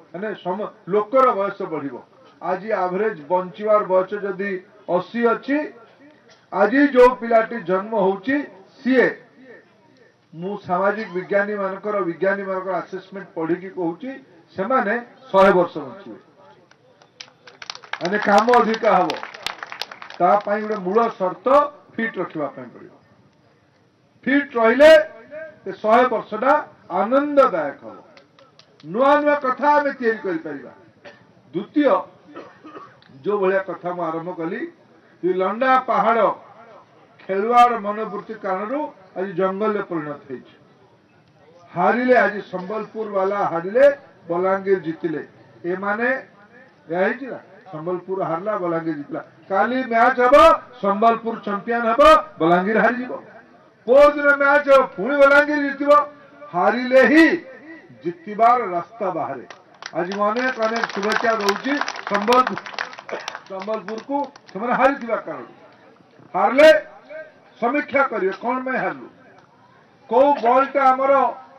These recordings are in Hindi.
माने लोकर बयस बढ़ आज एवरेज बंचवार बयस जदि 80 अच्छी आज जो पिलाटी जन्म होची सीए मु सामाजिक विज्ञानी मानकर आसेसमेंट पढ़ी कहूची से माने 100 वर्ष बंचे माने काम अधिक हम तापाई गोटे मूल शर्त फिट रखा पड़ो फिट रहिले 100 वर्षटा आनंददायक हम नुआ नुआ कथा आम या द्वितीय जो भाया कथा मुझे आरंभ कली लंडा पहाड़ खेलुआड़ मनोवृत्ति कारण आज जंगल में परिणत हो हारिले आज संबलपुर वाला हारिले बलांगीर जीतिले ए माने संबलपुर हारला बलांगीर जीतला काली मैच हम संबलपुर चैंपियन हम बलांगीर हारी पोर दिन मैच हम पुणी बलांगीर जीत हारिले ही जितबार रास्ता बाहर आज अनेक अनेक शुभेच्छा दूसरी संबलपुर को से हारी कारण हारले समीक्षा करिए कौन मैं हारलु कौ बॉलटा आमर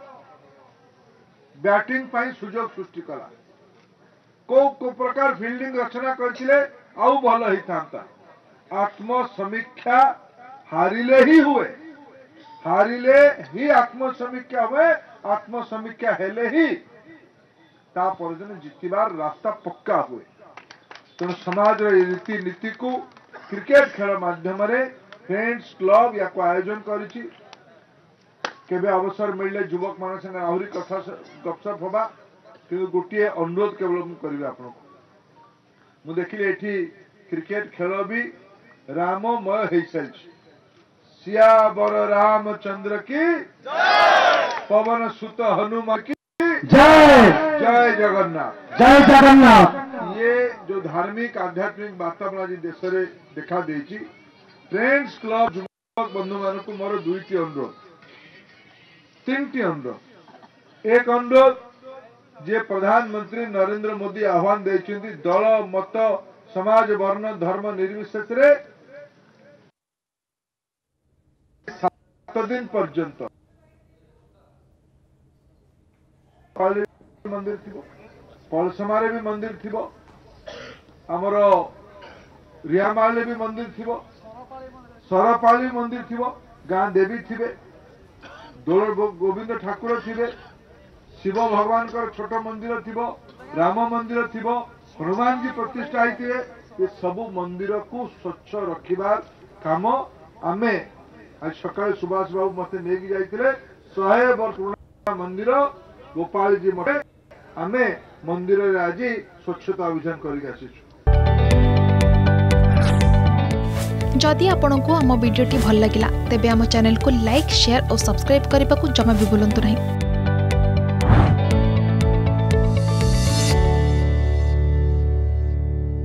बैटिंग पाई सुजोग सृष्टि कला को प्रकार फील्डिंग रचना करथिले आउ भल ही था आत्म समीक्षा हारिले ही हुए हारिले ही आत्म समीक्षा हुए आत्म समीक्षा हेले ही तापर दिन जितबार रास्ता पक्का हुए तेणु समाज रीति नीति को क्रिकेट खेल माध्यम फ्रेंड्स क्लब या आयोजन करिछि केबे अवसर मिलले युवक मान संगे आहरी कथा गपसप हवा कि गोटे अनुरोध केवल करी आपको मु देखिले एठी क्रिकेट खेल भी राममय हो सारी सियावर रामचंद्र की पवन सुत हनुमान की जय जय जगन्नाथ जय जगन्नाथ। ये जो धार्मिक आध्यात्मिक वातावरण आज देश में देखा देछि फ्रेंड्स क्लब युवक बंधु मानक मोर दुईटी अनुरोध तीनटी अनुरोध एक अनुरोध जे प्रधानमंत्री नरेंद्र मोदी आह्वान देछिंती दल मत समाज वर्ण धर्म निर्विशेष रे 7 दिन पर्यंत मंदिर थी पलसमारे भी मंदिर थी आमर रियामाले भी मंदिर थी सरपाली मंदिर थी गाँ देवी थे दोल गोविंद ठाकुर थे शिव भगवान छोट मंदिर थी राम मंदिर थी हनुमान जी प्रतिष्ठा होते ये सब मंदिर को स्वच्छ रखिबार काम आमे आज सकाल सुभाष बाबू मत नहीं जाते 100 वर्ष मंदिर गोपाल जी मठे आमे मंदिर आज स्वच्छता अभियान कर जदि आपंक आम भिडी भल लगा तेब आम चैनल को लाइक शेयर और सब्सक्राइब करने को जमा भी भूलु नहीं।